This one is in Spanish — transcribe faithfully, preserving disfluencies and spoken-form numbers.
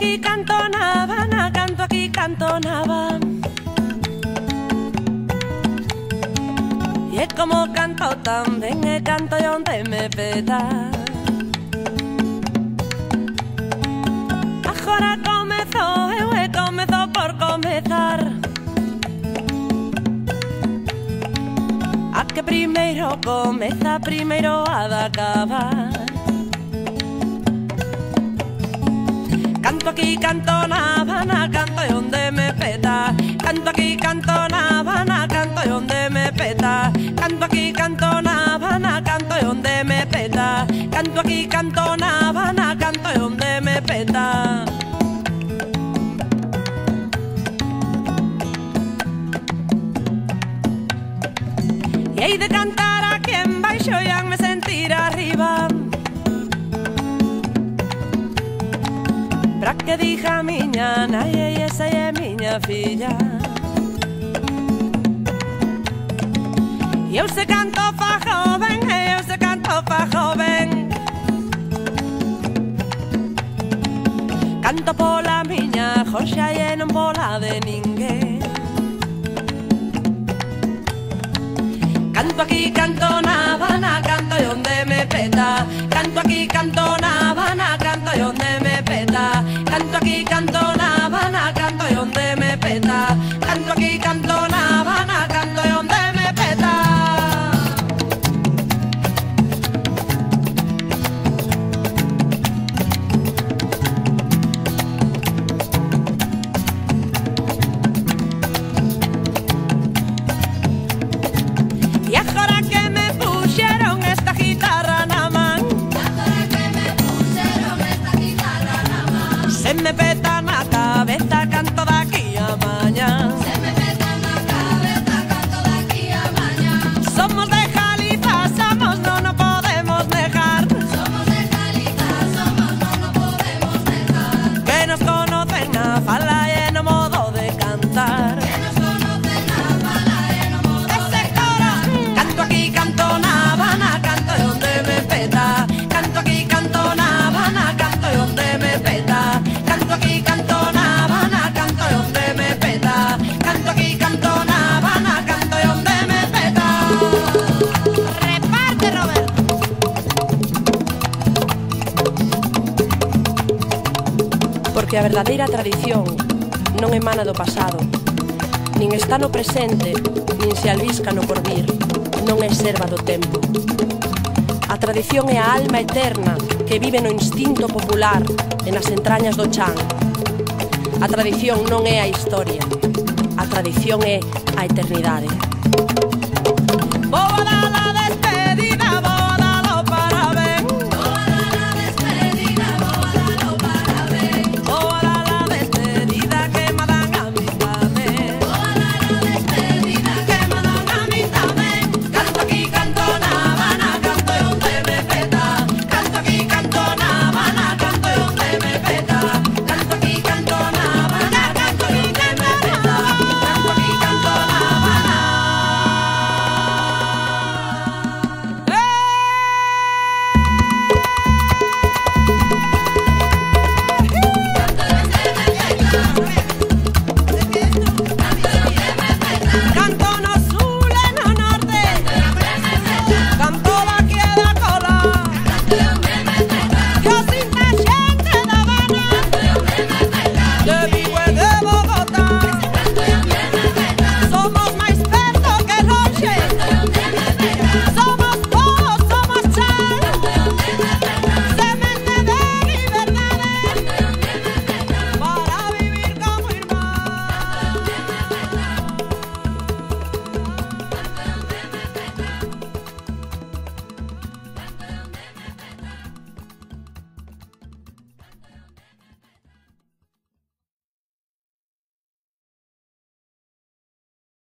aquí, canto na Habana, canto aquí, canto na Habana. E é como canto tamén, e canto onde me peta. Agora comezou, eu e comezou por comezar. A que primeiro comeza, primeiro ha de acabar. Canto aquí, canto na Habana, canto onde me peta. Canto aquí, canto na Habana, canto onde me peta. Canto aquí, canto na Habana, canto onde me peta. Canto aquí, canto na Habana, canto onde me peta. E hei de cantar aquí en baixo e hanme sentir arriba, para que diga miña nai e esa é miña filla. E eu se canto fa joven, e eu se canto fa joven. Canto pola miña Jorxa e non pola de ninguén. Canto aquí, canto na Habana, canto onde me peta. Canto aquí, canto na Habana, canto onde me peta. Canto aquí, canto na Habana, canto onde me peta. Canto aquí, canto na Habana, canto onde me peta. E agora que me puxeron esta guitarra na man, Agora que me puxeron esta guitarra na man, se me peta na cabeza, canto daqui a mañá. se me peta na cabeza, canto daqui a mañá. Somos de Galiza, somos, no nos podemos negar, Somos de Galiza, somos, non nos podemos negar. que nos conocen na fala e no modo de cantar. Que nos conocen na fala e no modo de Cantar. Canto aquí, canto na Habana, canto onde me peta. Canto aquí, canto na Habana, canto onde me peta. Canto aquí, canto na Habana, canto onde me peta. Canto aquí, canto na Habana, canto onde me peta. Reparte, Roberto. Porque a verdadeira tradición non emana do pasado, nin está no presente, nin se albisca no porvir, non é serva do tempo. A tradición é a alma eterna que vive no instinto popular e nas entrañas do chan. A tradición non é a historia, a tradición é a eternidade.